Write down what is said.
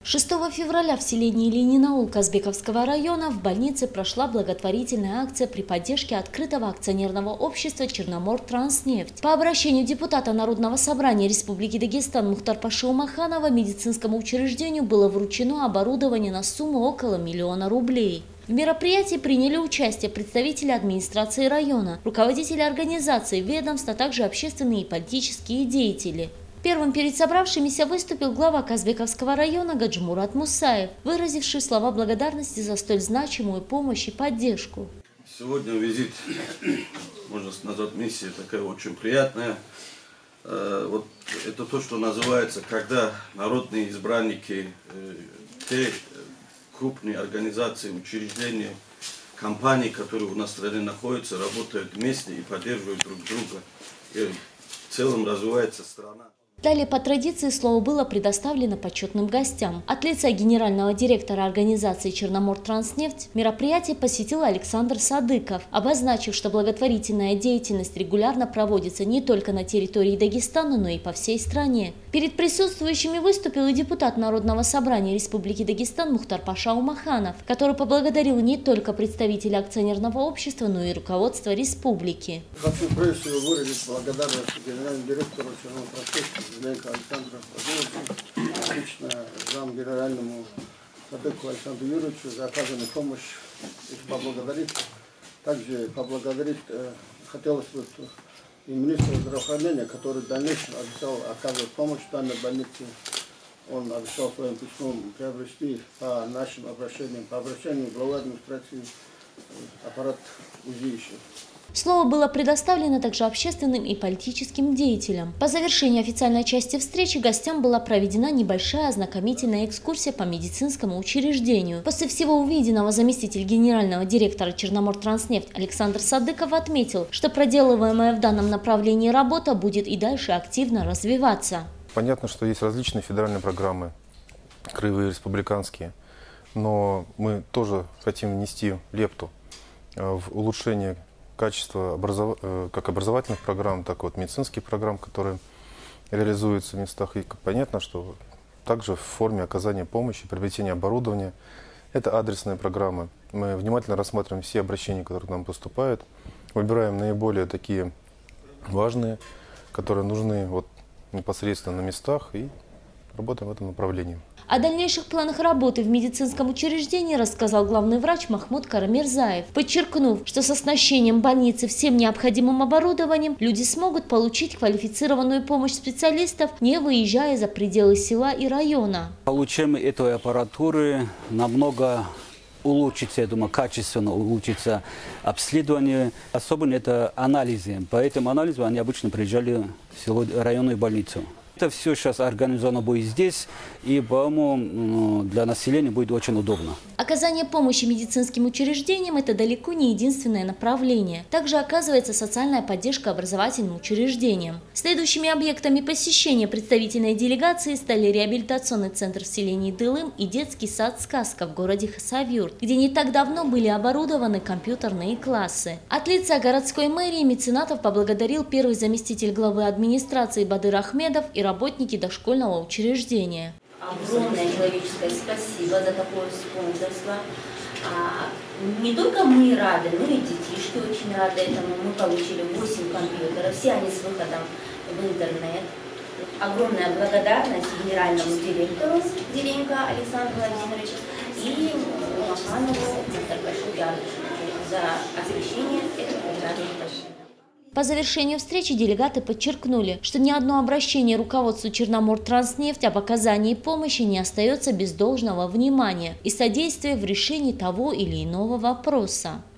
6 февраля в селении Ленина-Ул Казбековского района в больнице прошла благотворительная акция при поддержке открытого акционерного общества «Черномортранснефть». По обращению депутата Народного собрания Республики Дагестан Мухтарпаши Умаханова медицинскому учреждению было вручено оборудование на сумму около 1 000 000 рублей. В мероприятии приняли участие представители администрации района, руководители организаций, ведомств, а также общественные и политические деятели. Первым перед собравшимися выступил глава Казбековского района Гаджимурат Мусаев, выразивший слова благодарности за столь значимую помощь и поддержку. Сегодня визит, можно назвать, миссия такая очень приятная. Вот это то, что называется, когда народные избранники, те крупные организации, учреждения, компании, которые у нас в стране находятся, работают вместе и поддерживают друг друга. И в целом развивается страна. Далее по традиции слово было предоставлено почетным гостям. От лица генерального директора организации «Черномортранснефть» мероприятие посетил Александр Садыков, обозначив, что благотворительная деятельность регулярно проводится не только на территории Дагестана, но и по всей стране. Перед присутствующими выступил и депутат Народного собрания Республики Дагестан Мухтарпаша Умаханов, который поблагодарил не только представителей акционерного общества, но и руководство республики. Хочу прежде всего выразить благодарность генеральному директору «Черномортранснефти» Александру Владимировичу, лично замгенеральному Садыкову Александру Юрьевичу за оказанную помощь. И поблагодарить. Также поблагодарить хотелось бы и министра здравоохранения, который в дальнейшем обещал оказывать помощь в данной больнице. Он обещал своим письмом приобрести по нашим обращениям, по обращению главы администрации аппарат УЗИ еще. Слово было предоставлено также общественным и политическим деятелям. По завершении официальной части встречи гостям была проведена небольшая ознакомительная экскурсия по медицинскому учреждению. После всего увиденного заместитель генерального директора «Черномортранснефть» Александр Садыков отметил, что проделываемая в данном направлении работа будет и дальше активно развиваться. Понятно, что есть различные федеральные программы, краевые, республиканские, но мы тоже хотим внести лепту в улучшение качество как образовательных программ, так и медицинских программ, которые реализуются в местах. И понятно, что также в форме оказания помощи, приобретения оборудования. Это адресные программы. Мы внимательно рассматриваем все обращения, которые к нам поступают, выбираем наиболее такие важные, которые нужны непосредственно на местах, и работаем в этом направлении. О дальнейших планах работы в медицинском учреждении рассказал главный врач Махмуд Карамирзаев, подчеркнув, что с оснащением больницы всем необходимым оборудованием люди смогут получить квалифицированную помощь специалистов, не выезжая за пределы села и района. Получением этой аппаратуры намного улучшится, я думаю, качественно улучшится обследование. Особенно это анализы. По этому анализу они обычно приезжали в село, районную больницу. Это все сейчас организовано будет здесь, и, по-моему, для населения будет очень удобно. Оказание помощи медицинским учреждениям – это далеко не единственное направление. Также оказывается социальная поддержка образовательным учреждениям. Следующими объектами посещения представительной делегации стали реабилитационный центр в селении Дылым и детский сад «Сказка» в городе Хасавюрт, где не так давно были оборудованы компьютерные классы. От лица городской мэрии меценатов поблагодарил первый заместитель главы администрации Бадыр Ахмедов и работники дошкольного учреждения. Огромное человеческое спасибо за такое спонсорство. Не только мы рады, но и детишки очень рады этому. Мы получили 8 компьютеров, все они с выходом в интернет. Огромная благодарность генеральному директору Деленко Александру Владимировичу и Маханову Мухтарпашу за освещение этого прекрасного. По завершению встречи делегаты подчеркнули, что ни одно обращение руководству «Черномортранснефть» об оказании помощи не остается без должного внимания и содействия в решении того или иного вопроса.